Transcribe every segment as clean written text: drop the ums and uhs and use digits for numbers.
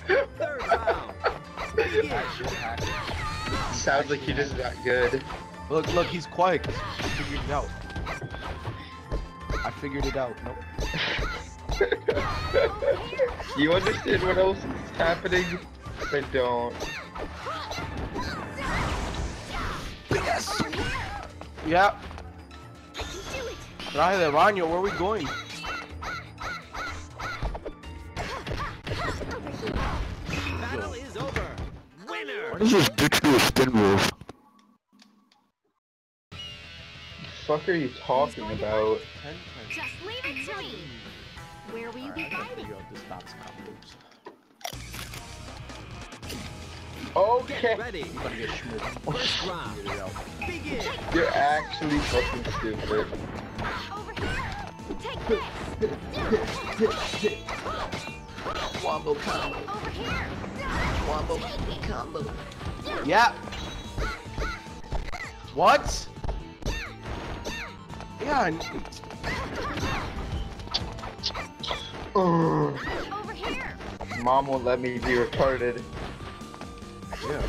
Third round. Begin. Sounds like you're just not good. Look, he's quiet 'cause I figured it out. I figured it out. Nope. You understand what else is happening? I don't. Yes. Yeah. Right, Ranyo, where are we going? Battle is over. Winner. What is this bitch do a spin move? The fuck are you talking about? 10. Just leave it to me. Where will you be Alright, I gotta fighting? figure out this box combos. Okay. Get ready. I'm gonna get schmooked. First round. Figure it out. Begin. You're actually fucking stupid. Over here. Take this. Wombo combo. Over here. Wombo combo. Yeah. What? Yeah. Ugh. Over here. Mom won't let me be retarded. Yeah.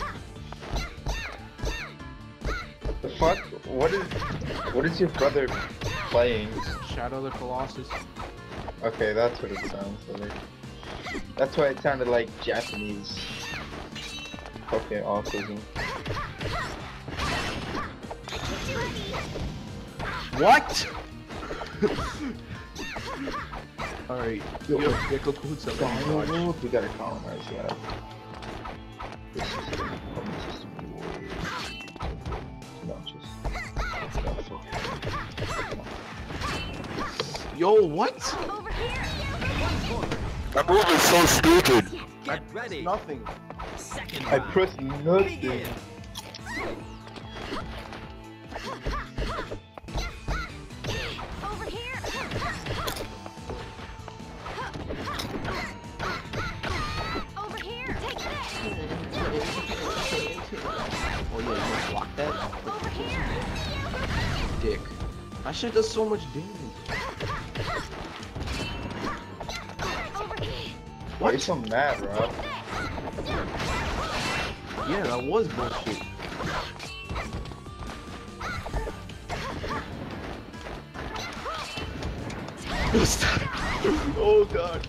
The fuck? What is your brother playing? Shadow of the Colossus. Okay, that's what it sounds like. That's why it sounded like Japanese. Okay, autism. What? Alright. Yo, Gecko Code something. We gotta colonize that. This system. No, just. Yo, what? Over here. 1 point. That move is so stupid. Get ready. Nothing. Second I round. pressed nothing. Begin. Over here. Over here. Take this. Oh yeah, you gonna block that? Over here. Dick. That shit does so much damage. Over here. Why are you so mad, Rob? Yeah, that was bullshit. Oh god.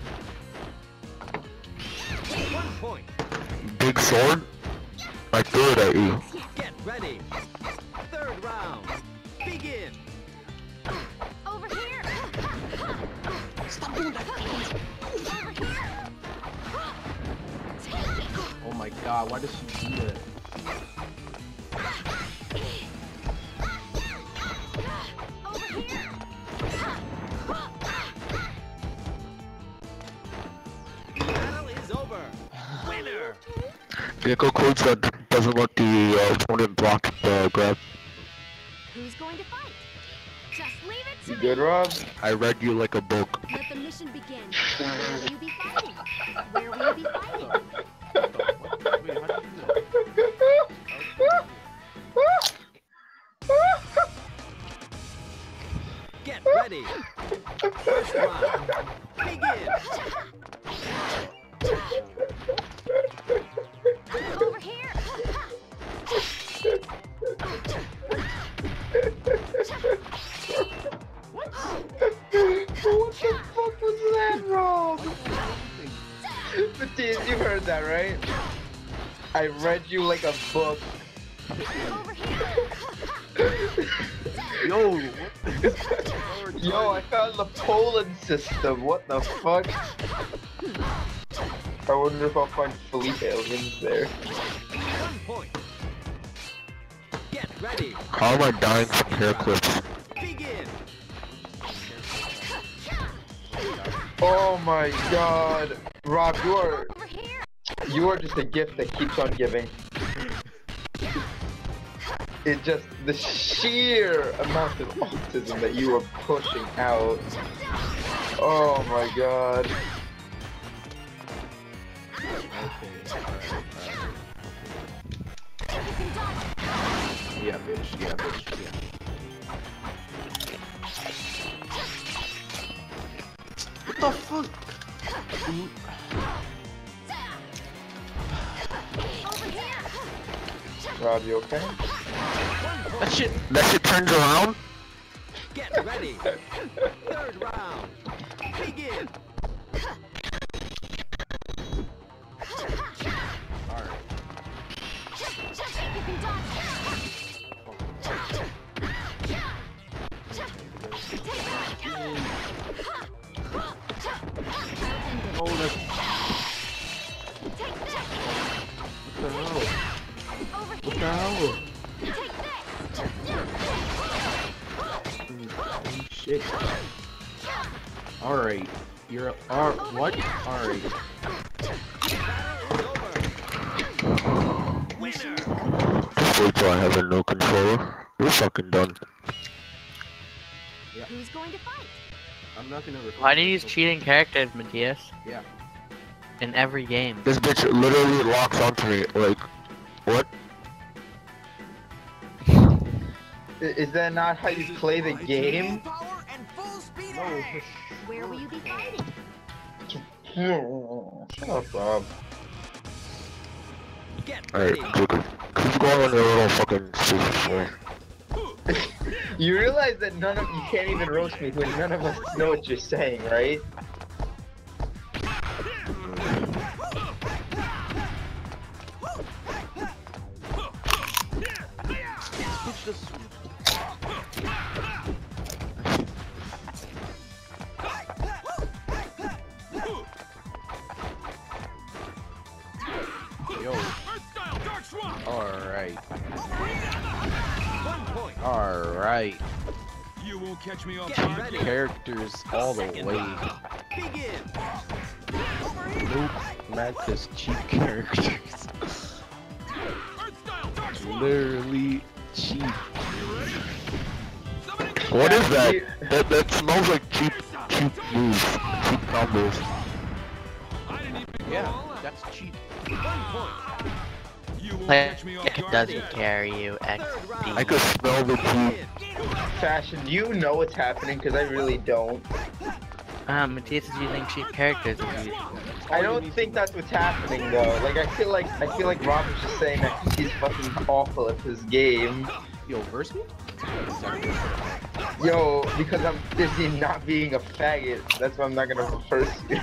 1 point. Big sword? I threw it at you. Get ready. Third round. Begin. Over here. Stop doing that. Over here. Take it. Oh my god, why does she do that? Over here. Battle is over. Winner. Gecko codes that doesn't let the opponent block the grab. Who's going to fight? Just leave it to You me. good, Rob? I read you like a book. Let the mission begin. Where will you be fighting? Where will you be fighting? Wait, how did you do that? Get ready. First round. Begin. Over here. What the fuck was that, Rob? But dude, you heard that, right? I read you like a book. Over here. Yo, what? Yo, I found the Poland system. What the fuck? I wonder if I'll find Felipe aliens there. 1 point. Get ready. How am I dying from hair clips? Begin. Oh my god. Rob, Over here. you are just a gift that keeps on giving. It just, the sheer amount of autism that you are pushing out. Oh my god. Yeah, bitch. Yeah, bitch. Yeah. What the fuck? Rob, you okay? That shit turns around? Get ready. Third round. Begin. alright. You can Oh, that's take this. what the hell? Over What the here. hell? Take this. Holy shit. Alright. You're what? Alright. Winner. Just wait till I have a no controller. You're fucking done. Who's going to fight? I'm not gonna record. Why do you use cheating characters, Matthias? Yeah. In every game. This bitch literally locks onto me. Like, what? Is that not how you play the game? Power and full speed No. ahead. Where will you be fighting? Shut up, Rob. Get Alright, ready. keep going on your little fucking stupid way. You realize that you can't even roast me when none of us know what you're saying, right? Bitch just Yo. Alright. 1 point. Alright. You won't catch me off Get guard. ready. Characters all the Second way. round. Begin. Nope. Not just cheap characters. Literally cheap. What is that? That smells like cheap moves. Cheap combos. Yeah, that's cheap. 1 point. You won't Like, catch me off it guard. doesn't carry you, Third round. I could smell the cheap. Begin. Fashion, do you know what's happening? Because I really don't. Matthias is using cheap characters as usual. I don't think that's what's happening though. Like I feel like Rob is just saying that he's fucking awful at this game. Yo, verse me? Yo, because I'm busy not being a faggot. That's why I'm not gonna first you.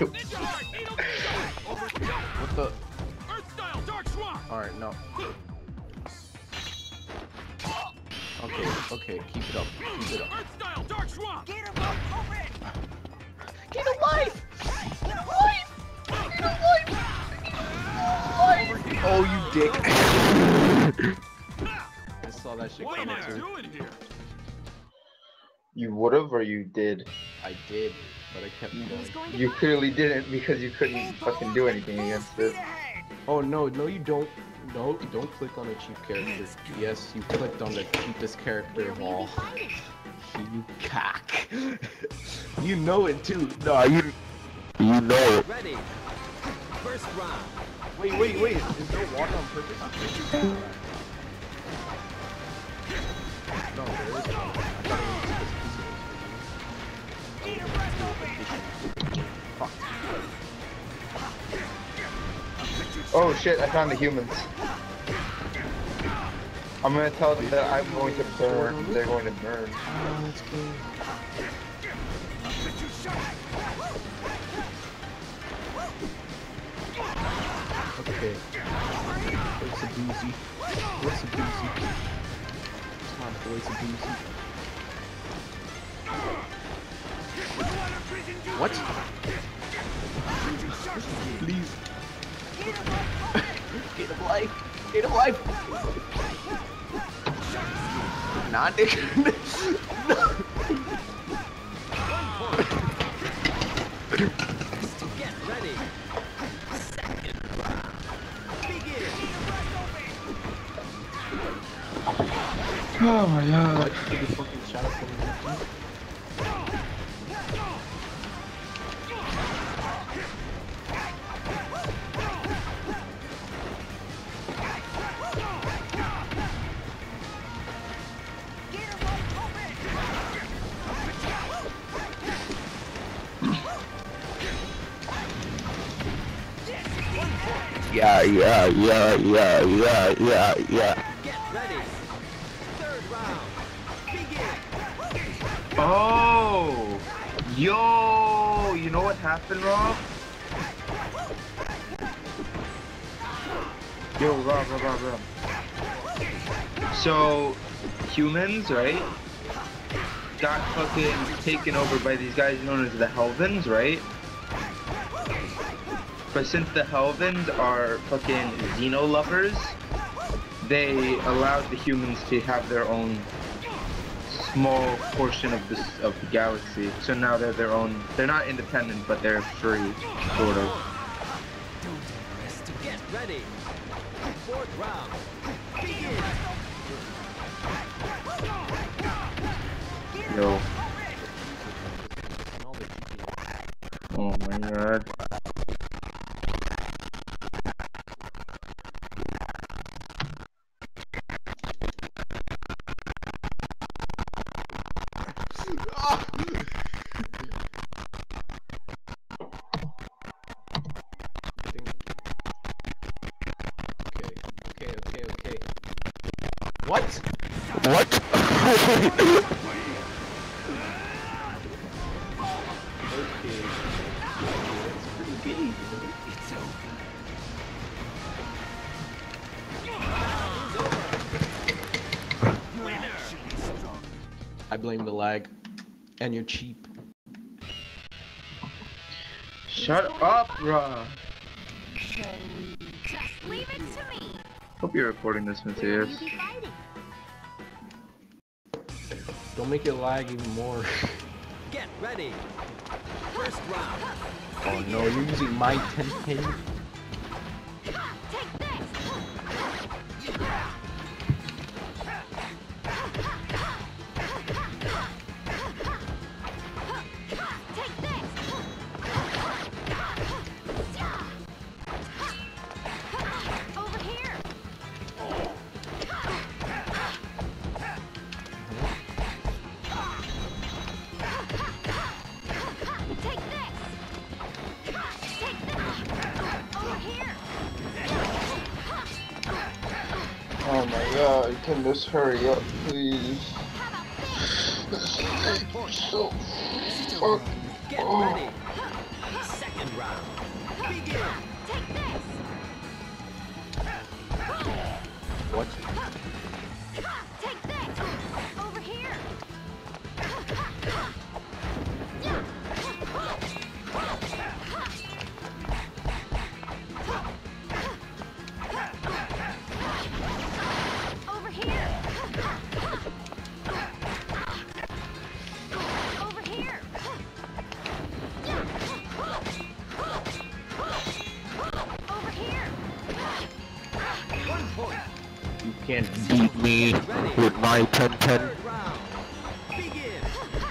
What the? Alright, no. Okay, keep it up. Keep it up. Get Get a life! Get a life! Get a life! Oh, you dick. I saw that shit coming too. doing here? You would've or you did? I did, but I kept Who's going. going to You fight? clearly didn't because you couldn't fucking do anything against it. Oh no, you don't. No, don't click on a cheap character. Yes, you clicked on the cheapest character Where of will you all. be fighting? You cock. You know it too. Nah, you know it. Ready. First round. Wait. Is there water on purpose? No, there is water. I thought it was Fuck. Oh shit, I found the humans. I'm gonna tell them that I'm going to burn. They're going to burn. Let's go. Okay. What's a doozy? What's a doozy? Come on, boys, a doozy. What? Please. Get a life. Get a life. Nah, Nick. No. Get ready. Second round. Begin. Oh my god. What? Did the fucking shadow from the Yeah. Get ready. Third round. Begin. Oh, yo, you know what happened, Rob? Yo, Rob. So, humans, right, got fucking taken over by these guys known as the Helvins, right? But since the Helvins are fucking Xeno lovers, they allowed the humans to have their own small portion of the galaxy. So now they're their own. They're not independent, but they're free, sort of. Get ready. Fourth round. Begin. Yo. Oh my god. Okay. What? What? Okay. That's pretty gay. I blame the lag. And you're cheap. Shut up, Rob. Just leave it to me. Hope you're recording this, Where will Matthias. you be fighting? Don't make it lag even more. Get ready. First round. Oh no, you're using my 10 pin. Take this. Take this. Over here. Take this. Take this. Over here. Oh my god, can this hurry up, please? So fuck. Get ready. Second round. Begin. Take this. What? Take this. Over here. Over here. Over here. Over here. 1 point. You can't Beat me with my 10-10. Third round. Begin.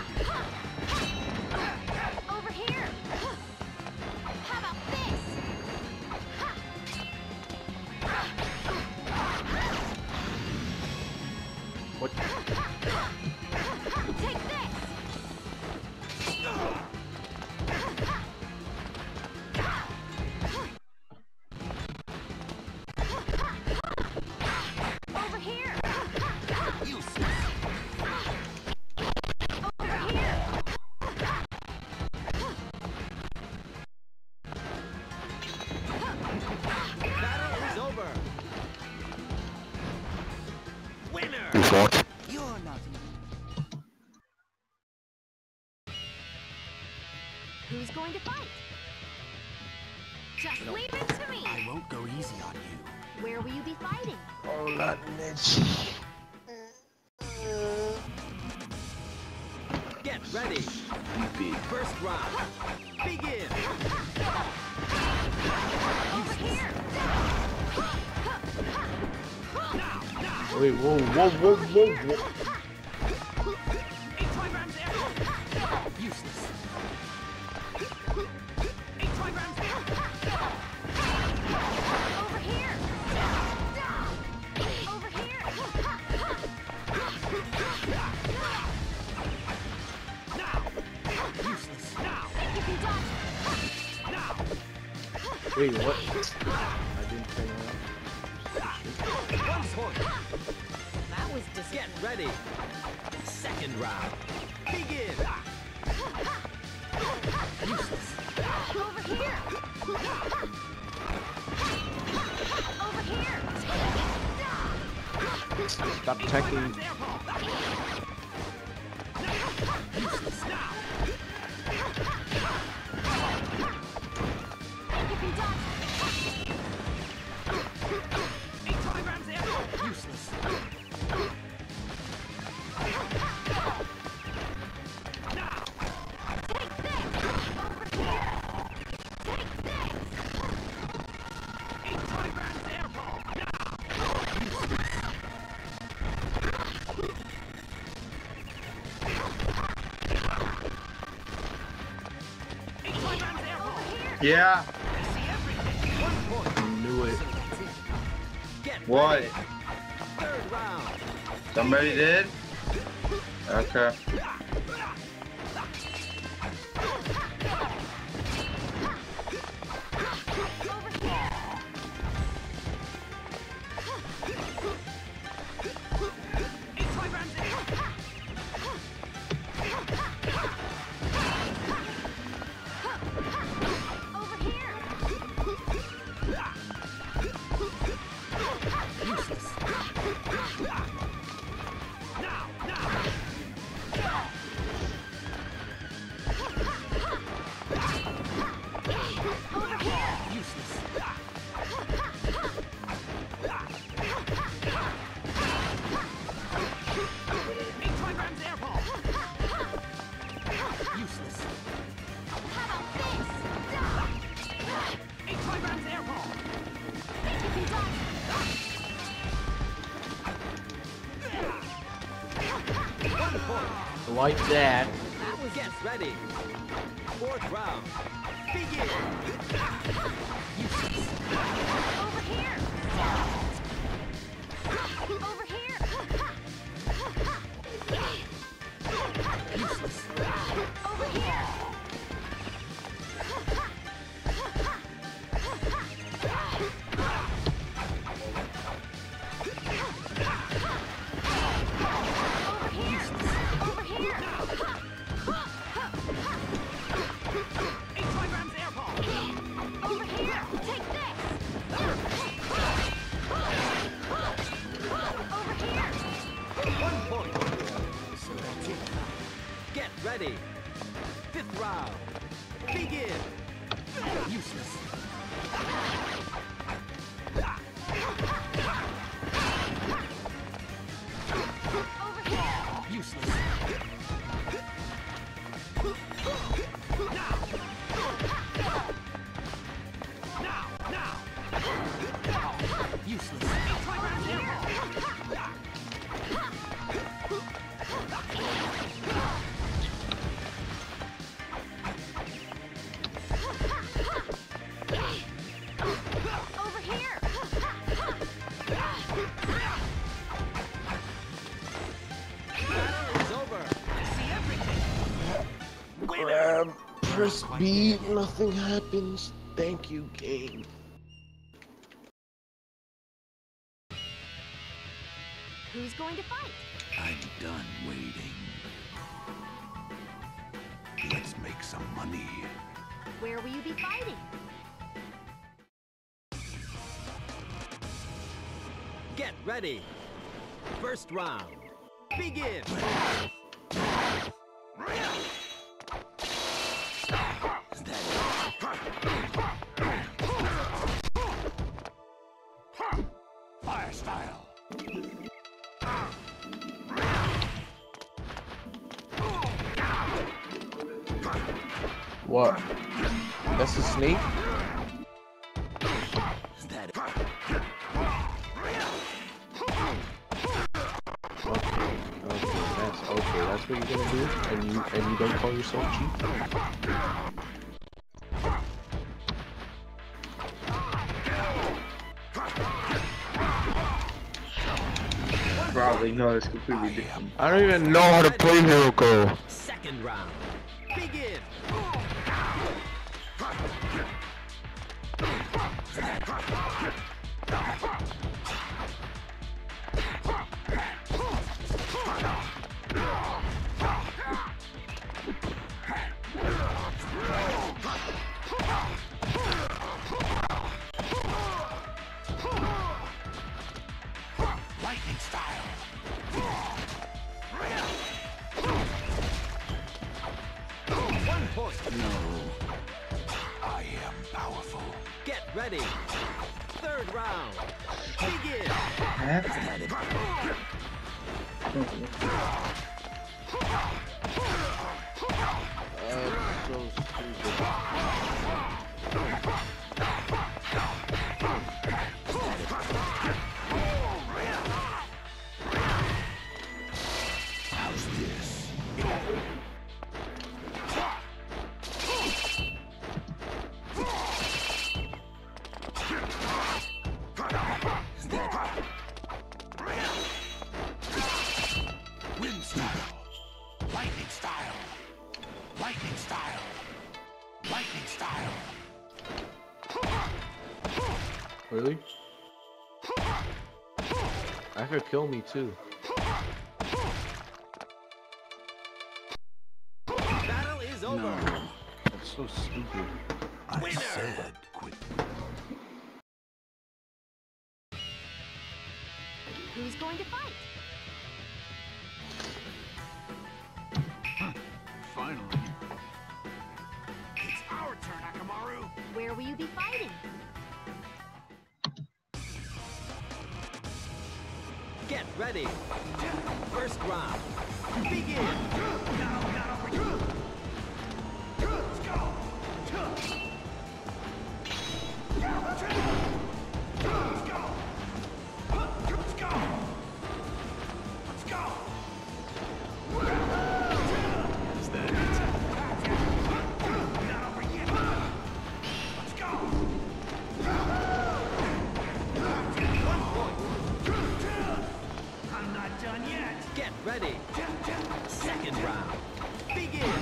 Over here. How about this? What? Take this. Over here. Over here. Battle is over. Winner. You thought? You're not Who's going to fight? Just leave it to me. I won't go easy on you. Where will you be fighting? Hola, Mitch. Get ready. First round. Begin. Over here. Wait, whoa. Useless. Over here. Over here. Useless. Now. Think you can dodge. Wait, what? I didn't turn around. 1 point. was Get ready. Second round. Begin. Useless. over here. Over here. Stop attacking. Useless now. You can dodge. Useless. Take this. Over here. Take this. Yeah. Knew it. Get What? ready. Third round. Somebody did? Okay. Over here. Useless. Over here. Useless. Useless. How about this? You can dodge. Like that. Get ready. Fourth round. Begin. Useless. Over here. Over here. Useless. Over here. Over here. Over here. Take this. Over here. 1 point. So that's it. Get ready. Fifth round. Begin. Useless. Over here. Useless. Useless. Over here. Battle is over. See everything. Grab. Press B. Nothing happens. Thank you, game. Who's going to fight? I'm done waiting. Let's make some money. Where will you be fighting? Get ready. First round. Begin. Fire style. What? That's a snake? Okay, that's what you're gonna do? And you don't call yourself cheap? Probably no, it's completely different. I don't even know how to play Hiroko. Second round. Begin. No. I am powerful. Get ready. Third round. Begin. So stupid. How's this? Wind style. Lightning style. Lightning style. Lightning style. Really? That could kill me too. Battle is over. No. That's so stupid. I Winner. said quit. Who's going to fight? Finally. It's our turn, Akamaru. Where will you be fighting? Get ready. First round. Begin. Get ready. Second round. Begin.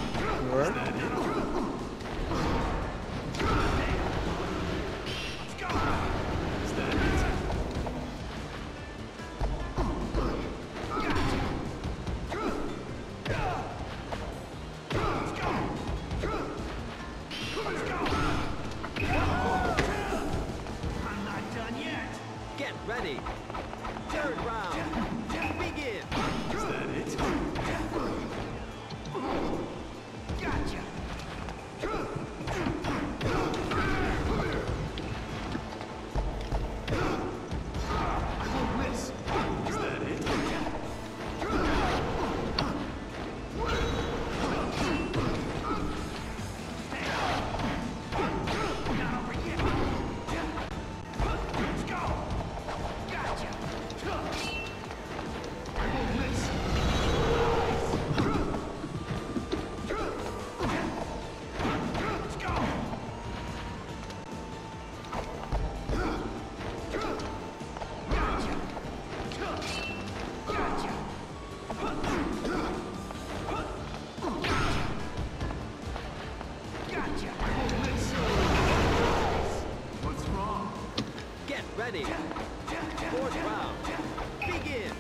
Get ready. Third round. Begin. Get ready. Fourth round. Begin.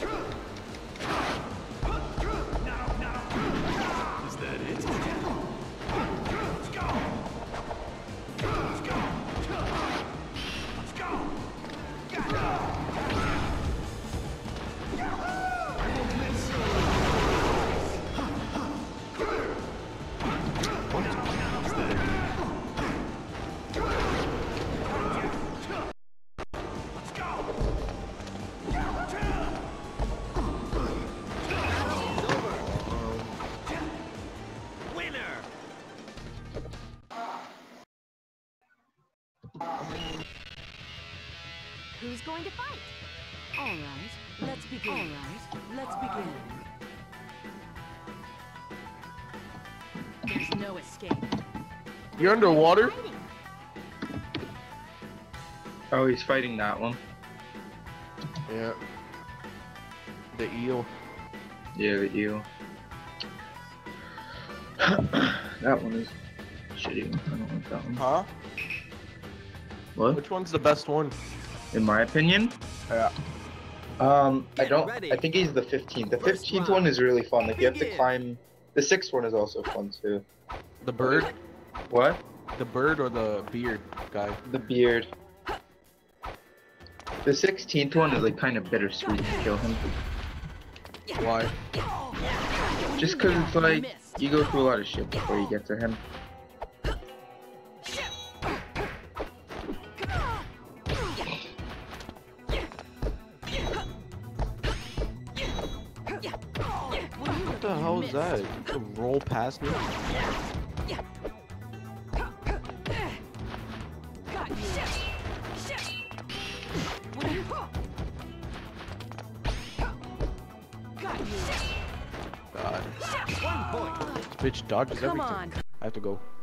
Winner. Who's going to fight? All right, let's begin. All right, let's begin. There's no escape. You're underwater? Fighting. Oh, he's fighting that one. Yeah. The eel. Yeah, the eel. That one is shitty. I don't like that one. Huh? What? Which one's the best one? In my opinion? Yeah. I Get don't. ready. I think he's the 15th. The First 15th round. one is really fun. Like you have to Begin. climb. The 6th one is also fun too. The bird? What? The bird or the beard guy? The beard. The 16th one is like kind of bittersweet to kill him. Why? Just cause it's like you go through a lot of shit before you get to him. the hell is that? To roll past me? Got you. Got you. God. One point. This bitch dodges Come everything. on. I have to go.